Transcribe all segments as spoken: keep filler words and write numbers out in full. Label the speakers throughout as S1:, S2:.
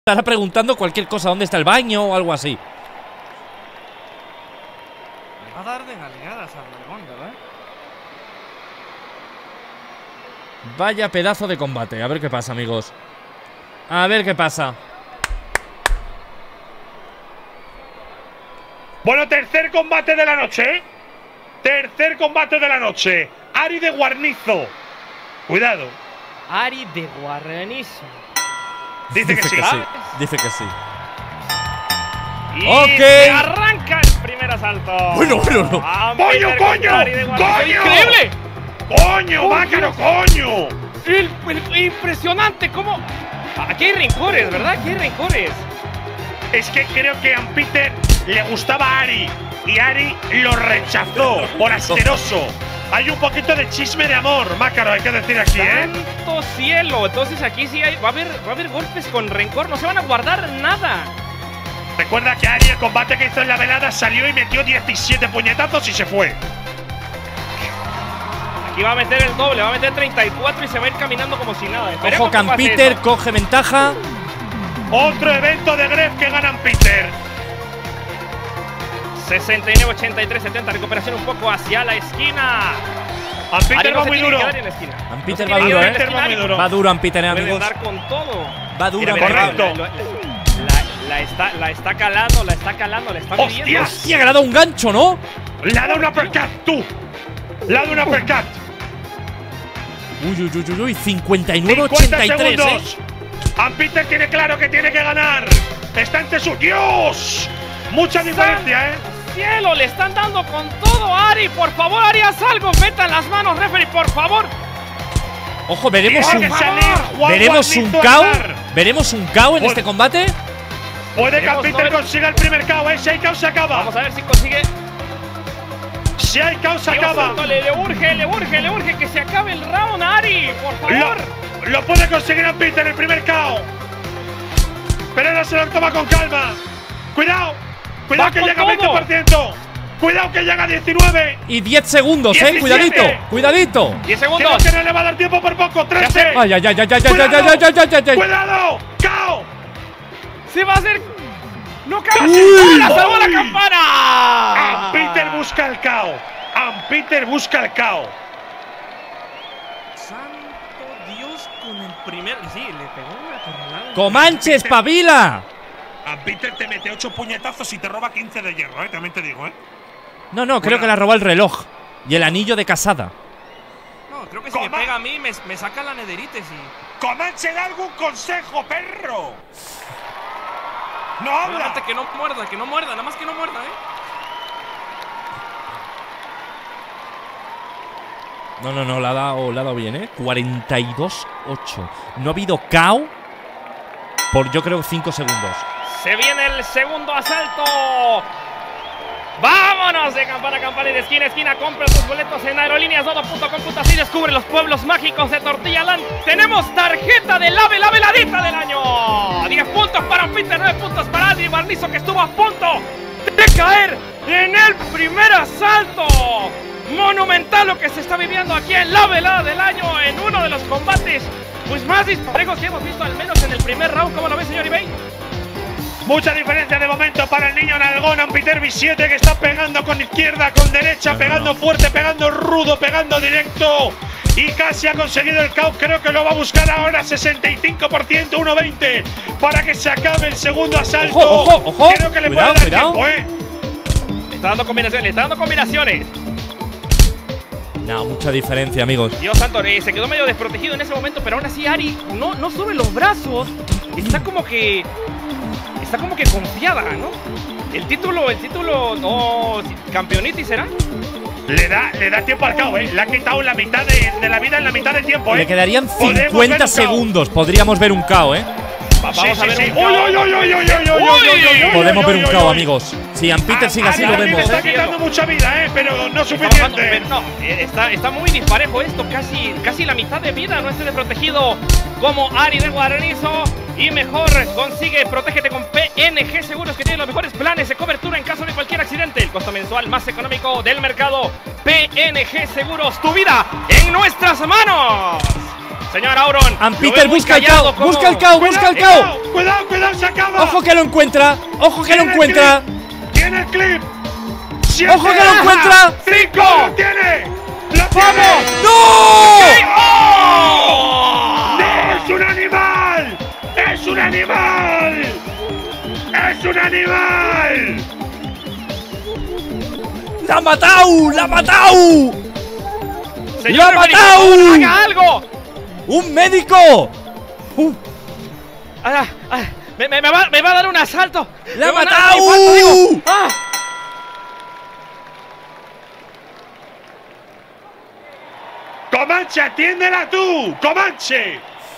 S1: Estará preguntando cualquier cosa, ¿dónde está el baño o algo así?
S2: Me va a dar de nalgadas al dragón, ¿verdad?
S1: Vaya pedazo de combate. A ver qué pasa, amigos. A ver qué pasa.
S3: Bueno, tercer combate de la noche. Tercer combate de la noche. Ari de Guarnizo. Cuidado.
S2: Ari de Guarnizo.
S3: Dice,
S1: Dice
S3: que sí.
S1: que sí. Dice que sí.
S2: Y
S1: Ok.
S2: arranca el primer asalto.
S1: Bueno, bueno, no.
S3: ¡Coño, coño! ¡Coño!
S2: ¡Increíble!
S3: ¡Coño, Bácaro, coño!
S2: El, el, impresionante, cómo. Aquí hay rencores, ¿verdad? Aquí hay rencores.
S3: Es que creo que a Peter le gustaba a Ari y Ari lo rechazó por asqueroso. Hay un poquito de chisme de amor, Mácaro, hay que decir aquí, ¿eh?
S2: ¡Santo cielo! Entonces aquí sí hay, va, a haber, va a haber golpes con rencor, no se van a guardar nada.
S3: Recuerda que Ari, el combate que hizo en la velada, salió y metió diecisiete puñetazos y se fue.
S2: Aquí va a meter el doble, va a meter treinta y cuatro y se va a ir caminando como si nada.
S1: Ojo, Can Peter coge ventaja.
S3: Otro evento de Gref que ganan Peter.
S2: sesenta y nueve, ochenta y tres, setenta. Recuperación un poco hacia la esquina.
S3: Peter va muy duro.
S1: Can Peter va duro, ¿eh?
S3: va muy duro.
S1: Va duro, Can Peter, amigos.
S2: Puede dar con todo.
S1: Va duro,
S3: correcto.
S2: La, la, la, está, la está calando, la está calando, la está midiendo.
S3: ¡Hostias!
S1: Hostia, que le ha dado un gancho, ¿no?
S3: Le ha dado una uppercut, tú. Le ha dado una uppercut.
S1: Uy, uy, uy, uy, uy. cincuenta y nueve, ochenta y tres, ¿eh?
S3: Can Peter tiene claro que tiene que ganar. Está ante su Dios. Mucha diferencia, ¿eh?
S2: ¡Cielo! Le están dando con todo, Ari. Por favor, Ari, haz algo. Metan las manos, referee, por favor.
S1: Ojo, veremos
S3: Tiene
S1: un
S3: que salir Juan
S1: ¿Veremos un
S3: Guarnizo a
S1: K O?
S3: ganar.
S1: ¿Veremos un K O en
S3: Puede-
S1: este combate?
S3: Puede que Can
S2: Veremos,
S3: Peter
S2: no-
S3: consiga el primer K O, ¿eh? Si hay K O se acaba.
S2: Vamos a ver si consigue.
S3: Si hay K O se
S2: Dios
S3: acaba.
S2: santo, le, le urge, le urge, le urge que se acabe el round, Ari. Por favor.
S3: Lo, lo puede conseguir Can Peter el primer K O. Pero ahora se lo toma con calma. Cuidado. Cuidado
S2: Va
S3: que
S2: con
S3: llega a
S2: todo.
S3: veinte por ciento. Cuidado que llega a diecinueve.
S1: Y diez segundos, ¿eh?
S3: diecisiete.
S1: Cuidadito, cuidadito.
S2: diez
S3: Creo
S2: segundos.
S3: que no le va a dar tiempo por poco. trece.
S1: Ay, ay, ay, ay, ay, ay,
S3: Cuidado.
S1: ay, ay, ay, ay, ay, ay.
S3: ¡Cuidado! ¡K O!
S2: Se va a hacer. ¡No cabe!
S1: Uy.
S2: ¡La salvó la
S3: Uy.
S2: campana!
S3: An Peter busca el K O. An Peter busca el K O.
S2: Santo Dios con el primer. Sí, le pegó una corralada.
S1: Comanche, espabila.
S3: An Peter te mete ocho puñetazos y te roba quince de hierro, ¿eh? También te digo, ¿eh?
S1: No, no, creo
S3: Cuidado.
S1: que le ha robado el reloj y el anillo de casada.
S2: No, creo que si me
S3: Coma.
S2: pega a mí, me, me saca la nederitis y.
S3: ¡Comanche, da algún consejo, perro! ¡No habla!
S2: Solamente que no muerda, que no muerda, nada más que no muerda, ¿eh?
S1: No, no, no, le ha dado, le ha dado bien, ¿eh? cuarenta y dos ocho. No ha habido K O por, yo creo, cinco segundos.
S2: Se viene el segundo asalto. ¡Vámonos! De campana a campana y de esquina a esquina. Compra tus boletos en aerolíneas dodo punto com punto así. Descubre los pueblos mágicos de Tortilla Land. Tenemos tarjeta del AVE, la veladita del año. diez puntos para Peter, nueve puntos para Ari Guarnizo, que estuvo a punto de caer en el primer asalto. Monumental lo que se está viviendo aquí en la velada del año, en uno de los combates pues más disparejos que hemos visto, al menos en el primer round. ¿Cómo lo ve, señor Ibey?
S3: Mucha diferencia de momento para el niño Nalgón, An Peter V siete, que está pegando con izquierda, con derecha,
S1: No, no,
S3: pegando
S1: no.
S3: fuerte, pegando rudo, pegando directo. Y casi ha conseguido el K O. Creo que lo va a buscar ahora. sesenta y cinco por ciento, uno veinte para que se acabe el segundo asalto.
S1: Ojo, ojo, ojo.
S3: Creo que le
S1: Cuidado,
S3: puede dar
S1: cuidado.
S3: tiempo, ¿eh?
S2: Le está dando combinaciones, le está dando combinaciones.
S1: No, mucha diferencia, amigos.
S2: Dios santo, eh, se quedó medio desprotegido en ese momento, pero aún así Ari no, no sube los brazos. Está como que. Está como que confiada, ¿no? El título, el título. No. Campeonitis será.
S3: Le da, le da tiempo al K O, ¿eh? Le ha quitado la mitad de, de la vida en la mitad del tiempo, ¿eh?
S1: Le quedarían
S3: Podemos ver
S1: cincuenta
S3: un K O.
S1: segundos. Podríamos ver un K O, ¿eh?
S2: Va-
S3: Sí,
S2: Vamos a
S3: sí,
S2: ver
S3: sí.
S2: un
S3: Uy,
S2: K O.
S3: uy, uy, uy, uy, uy, uy, uy,
S2: Uy.
S3: uy, uy, uy,
S1: Podemos
S3: uy,
S1: ver un
S3: uy,
S1: K O,
S3: uy.
S1: amigos. Si An Peter sigue así,
S3: Ari
S1: lo
S3: le
S1: vemos,
S3: está
S1: ¿eh?
S3: quitando mucha vida, ¿eh? Pero no
S2: Está bajando,
S3: suficiente.
S2: pero no, eh, está, está muy disparejo esto, casi, casi la mitad de vida no esté desprotegido como Ari de Guarnizo. Y mejor consigue, protégete con P N G Seguros, que tiene los mejores planes de cobertura en caso de cualquier accidente. El costo mensual más económico del mercado. P N G Seguros, tu vida en nuestras manos. Señor Auron.
S1: Ampeter busca el K O.
S2: como...
S1: Busca el K O. Busca el K O.
S3: Cuidado, cuidado, cuidado, se acaba.
S1: Ojo que lo encuentra. Ojo que lo
S3: Tiene el
S1: encuentra.
S3: clip, Tiene el clip. Siete,
S1: Ojo que lo encuentra.
S3: Cinco. Lo tiene. Lo tiene.
S1: ¡No!
S2: ¡Oh!
S3: ¡No! ¡Es un animal! ¡Es un animal! ¡Es un animal!
S1: ¡La ha matado! ¡La ha matado!
S2: Señor
S1: ¡Lo ha
S2: referee,
S1: matado!
S2: por favor, ¡haga algo!
S1: ¡Un médico! Uh,
S2: Ah, ah, me, me- me va, me va a dar un asalto.
S1: ¡La ha
S2: Me va a dar
S1: matado!
S2: un infarto, digo. Ah.
S3: ¡Comanche, atiéndela tú! ¡Comanche!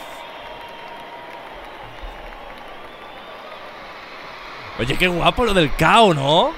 S1: Oye, qué guapo lo del K O, ¿no?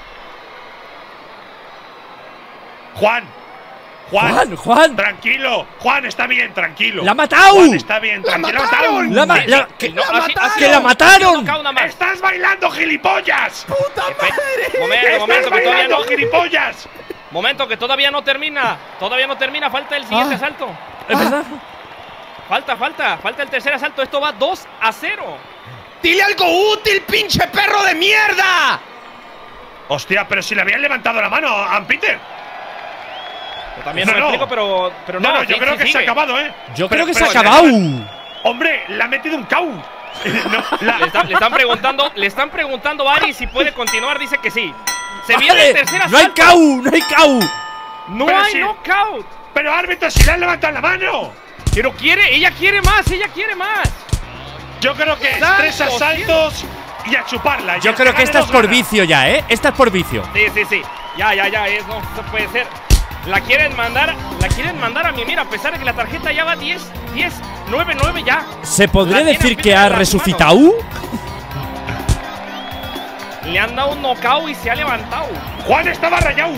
S3: Juan. Juan.
S1: Juan, Juan.
S3: Tranquilo. Juan, está bien, tranquilo.
S1: ¡La ha matado!
S3: Juan, está bien, tranquilo. ¡La mataron!
S1: ¡La, ma-
S2: Sí,
S1: la-
S2: sí,
S1: que,
S2: no, así- así-
S1: ¡Que la mataron!
S2: Knockout nada más.
S3: ¡Estás bailando, gilipollas!
S2: Espe- Momento,
S3: ¡Estás
S2: momento, que todavía
S3: bailando,
S2: no.
S3: gilipollas!
S2: Momento, que todavía no termina. Todavía no termina. Falta el siguiente
S1: Ah.
S2: asalto.
S1: ¿Es verdad?
S2: Falta, falta. Falta el tercer asalto. Esto va dos a cero.
S4: ¡Dile algo útil, pinche perro de mierda!
S3: Hostia, pero si le habían levantado la mano a Ampeter.
S2: Yo también
S3: No,
S2: no, me
S3: no.
S2: explico, pero, pero no.
S3: No, no, yo
S2: sí,
S3: creo
S2: sí,
S3: que se
S2: sigue.
S3: ha acabado, ¿eh?
S1: Yo
S3: Pero-
S1: creo que se
S3: pero
S1: ha
S3: le
S1: acabado.
S3: daban- Hombre, le ha metido un K O. No, la-
S2: Le, están, le están preguntando, le están preguntando a Ari si puede continuar. Dice que sí. Se
S1: Vale,
S2: viene el tercer asalto.
S1: no hay K O, no hay K O.
S2: No
S3: Pero
S2: hay
S3: sí.
S2: knockout.
S3: Pero árbitro, si le han levantado la mano.
S2: Pero quiere, ella quiere más, ella quiere más.
S3: Yo creo que
S2: Santo
S3: tres asaltos y a chuparla. Y
S1: Yo
S3: el
S1: creo que
S3: gane
S1: esta es
S3: los
S1: por
S3: gana.
S1: vicio ya, ¿eh? Esta es por vicio.
S2: Sí, sí, sí. Ya, ya, ya, eso no puede ser. La quieren mandar, la quieren mandar a mimir a pesar de que la tarjeta ya va diez, diez, nueve, nueve ya.
S1: ¿Se podría
S2: La tiene
S1: decir que
S2: Ampeter
S1: ha
S2: en las
S1: resucitado?
S2: Le han dado un knockout y se ha levantado.
S3: Juan estaba rayado.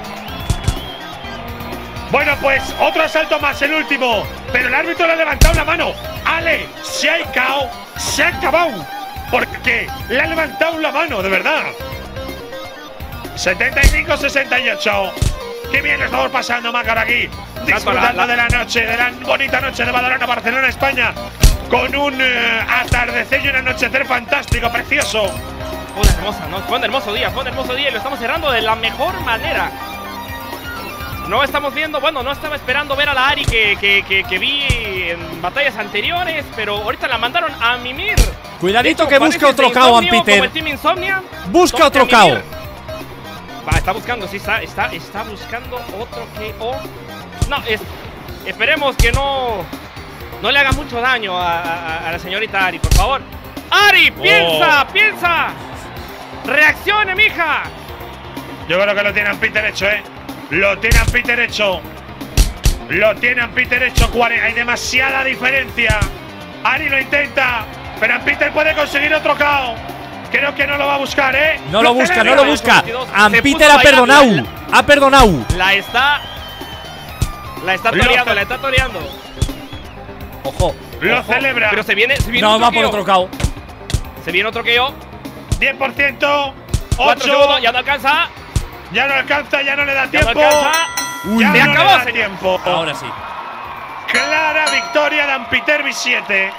S3: Bueno, pues otro asalto más, el último. Pero el árbitro le ha levantado la mano. Ale, se ha caído, se ha acabado. Porque le ha levantado la mano, de verdad. setenta y cinco sesenta y ocho. Qué bien lo estamos pasando, Mácar, aquí. Disfrutando
S2: la- la-
S3: de la noche, de la bonita noche de Badalona, Barcelona, España. Con un eh, atardecer y un anochecer fantástico, precioso.
S2: Fue una hermosa, ¿no? Fue un hermoso día, fue un hermoso día y lo estamos cerrando de la mejor manera. No estamos viendo, bueno, no estaba esperando ver a la Ari que, que, que, que vi en batallas anteriores, pero ahorita la mandaron a mimir.
S1: Cuidadito
S2: De
S1: que
S2: hecho,
S1: busca
S2: parece
S1: otro
S2: de
S1: K O,
S2: Insomnio,
S1: Ampeter.
S2: como el Team Insomnia.
S1: Busca
S2: Toca
S1: otro K O.
S2: mimir. Va, está buscando, sí, está, está, está buscando otro K O. No, es, esperemos que no, no le haga mucho daño a, a- a la señorita Ari, por favor. Ari, piensa,
S3: Oh.
S2: piensa. Reaccione, mija.
S3: Yo creo que lo tiene Ampeter hecho, ¿eh? Lo tiene Ampeter hecho. Lo tiene Ampeter hecho. cuare- Hay demasiada diferencia. Ari lo intenta, pero Ampeter puede conseguir otro K O. Creo que no lo va a buscar, ¿eh?
S1: No lo busca, no lo
S3: celebra.
S1: busca.
S2: Se
S1: Ampeter
S2: puso a
S1: ha
S2: bailar,
S1: perdonado.
S2: la-
S1: Ha perdonado.
S2: La está, la está
S3: Lo
S2: toreando,
S3: ce-
S2: la está toreando.
S1: Ojo.
S3: Lo
S1: ojo.
S3: celebra.
S2: Pero se viene, se viene
S1: No,
S2: otro
S1: va por
S2: K O.
S1: otro K O.
S2: Se viene otro K O.
S3: diez por ciento.
S2: Cuatro
S3: ocho.
S2: segundos, ya no alcanza.
S3: Ya no alcanza, ya no le da
S2: Ya no
S3: tiempo.
S2: alcanza.
S1: Uy,
S3: Ya
S2: Se
S3: no
S2: acabó,
S3: le da
S2: señor.
S3: tiempo.
S1: ahora sí.
S3: Clara victoria de Ampeter B siete.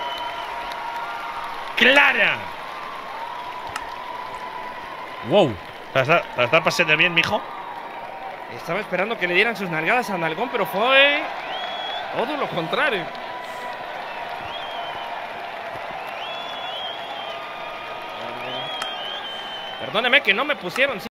S3: Clara.
S1: Wow.
S3: ¿La está, la está pasando bien, mijo?
S2: Estaba esperando que le dieran sus nalgadas a Nalgón, pero fue todo lo contrario. Perdóneme que no me pusieron